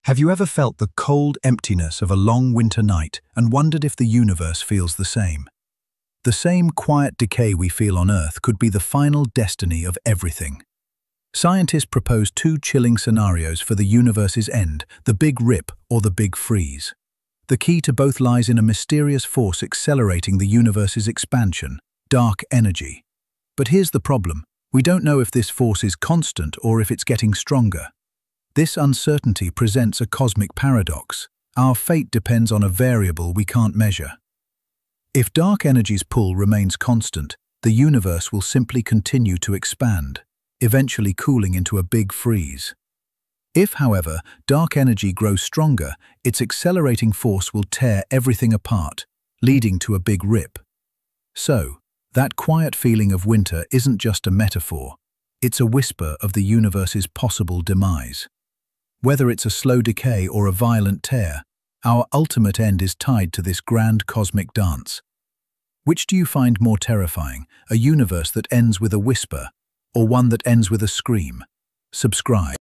Have you ever felt the cold emptiness of a long winter night and wondered if the universe feels the same? The same quiet decay we feel on Earth could be the final destiny of everything. Scientists propose two chilling scenarios for the universe's end, the Big Rip or the Big Freeze. The key to both lies in a mysterious force accelerating the universe's expansion, dark energy. But here's the problem. We don't know if this force is constant or if it's getting stronger. This uncertainty presents a cosmic paradox. Our fate depends on a variable we can't measure. If dark energy's pull remains constant, the universe will simply continue to expand, eventually cooling into a big freeze. If, however, dark energy grows stronger, its accelerating force will tear everything apart, leading to a big rip. So, that quiet feeling of winter isn't just a metaphor, it's a whisper of the universe's possible demise. Whether it's a slow decay or a violent tear, our ultimate end is tied to this grand cosmic dance. Which do you find more terrifying, a universe that ends with a whisper, or one that ends with a scream? Subscribe.